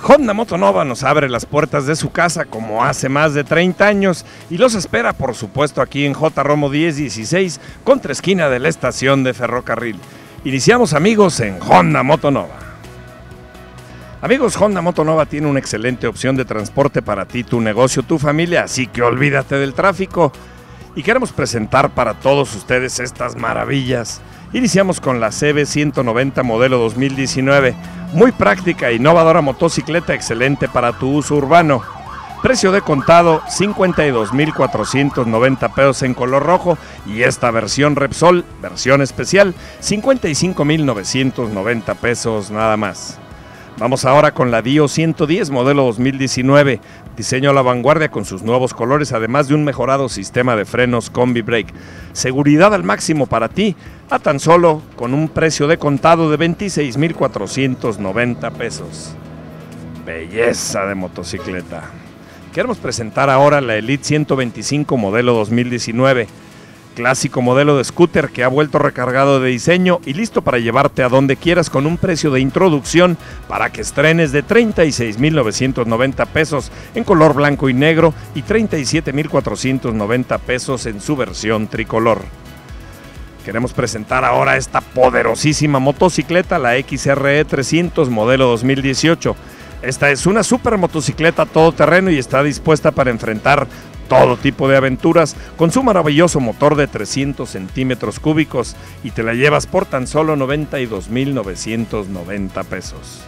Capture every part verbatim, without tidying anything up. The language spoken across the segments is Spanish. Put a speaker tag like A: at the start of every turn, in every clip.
A: Honda Motonova nos abre las puertas de su casa como hace más de treinta años y los espera, por supuesto, aquí en J. Romo diez dieciséis, contra esquina de la estación de ferrocarril. Iniciamos, amigos, en Honda Motonova. Amigos, Honda Motonova tiene una excelente opción de transporte para ti, tu negocio, tu familia, así que olvídate del tráfico. Y queremos presentar para todos ustedes estas maravillas. Iniciamos con la C B ciento noventa modelo dos mil diecinueve, muy práctica e innovadora motocicleta, excelente para tu uso urbano. Precio de contado cincuenta y dos mil cuatrocientos noventa pesos en color rojo, y esta versión Repsol, versión especial, cincuenta y cinco mil novecientos noventa pesos nada más. Vamos ahora con la Dio ciento diez modelo dos mil diecinueve, diseño a la vanguardia con sus nuevos colores, además de un mejorado sistema de frenos Combi Brake. Seguridad al máximo para ti, a tan solo con un precio de contado de veintiséis mil cuatrocientos noventa pesos. Belleza de motocicleta. Queremos presentar ahora la Elite ciento veinticinco modelo dos mil diecinueve. Clásico modelo de scooter que ha vuelto recargado de diseño y listo para llevarte a donde quieras, con un precio de introducción para que estrenes de treinta y seis mil novecientos noventa pesos en color blanco y negro y treinta y siete mil cuatrocientos noventa pesos en su versión tricolor. Queremos presentar ahora esta poderosísima motocicleta, la X R E trescientos modelo dos mil dieciocho. Esta es una super motocicleta todoterreno y está dispuesta para enfrentar todo tipo de aventuras con su maravilloso motor de trescientos centímetros cúbicos, y te la llevas por tan solo noventa y dos mil novecientos noventa pesos.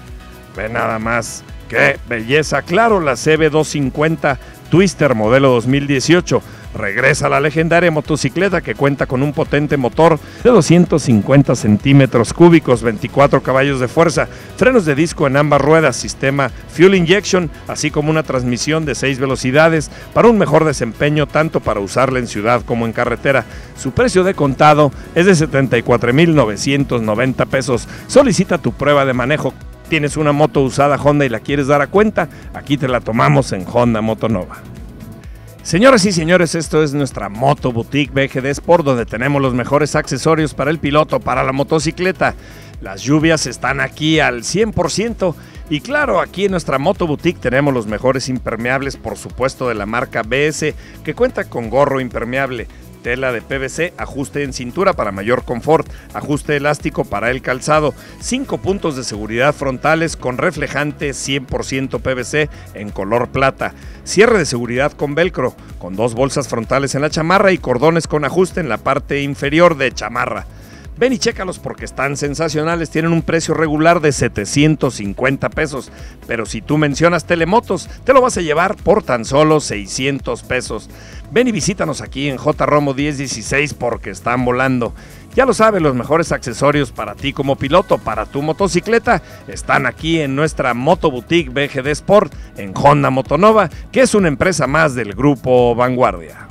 A: Ve nada más, qué belleza. Claro, la C B doscientos cincuenta Twister modelo dos mil dieciocho. Regresa la legendaria motocicleta que cuenta con un potente motor de doscientos cincuenta centímetros cúbicos, veinticuatro caballos de fuerza, frenos de disco en ambas ruedas, sistema Fuel Injection, así como una transmisión de seis velocidades para un mejor desempeño tanto para usarla en ciudad como en carretera. Su precio de contado es de setenta y cuatro mil novecientos noventa pesos. Solicita tu prueba de manejo. ¿Tienes una moto usada Honda y la quieres dar a cuenta? Aquí te la tomamos en Honda Motonova. Señoras y señores, esto es nuestra Moto Boutique B G D Sport, donde tenemos los mejores accesorios para el piloto, para la motocicleta. Las lluvias están aquí al cien por ciento y claro, aquí en nuestra Moto Boutique tenemos los mejores impermeables, por supuesto de la marca B S, que cuenta con gorro impermeable, tela de P V C, ajuste en cintura para mayor confort, ajuste elástico para el calzado, cinco puntos de seguridad frontales con reflejante cien por ciento P V C en color plata, cierre de seguridad con velcro, con dos bolsas frontales en la chamarra y cordones con ajuste en la parte inferior de chamarra. Ven y chécalos porque están sensacionales, tienen un precio regular de setecientos cincuenta pesos, pero si tú mencionas Telemotos, te lo vas a llevar por tan solo seiscientos pesos. Ven y visítanos aquí en J. Romo diez dieciséis porque están volando. Ya lo sabes, los mejores accesorios para ti como piloto, para tu motocicleta, están aquí en nuestra Moto Boutique B G D Sport en Honda Motonova, que es una empresa más del Grupo Vanguardia.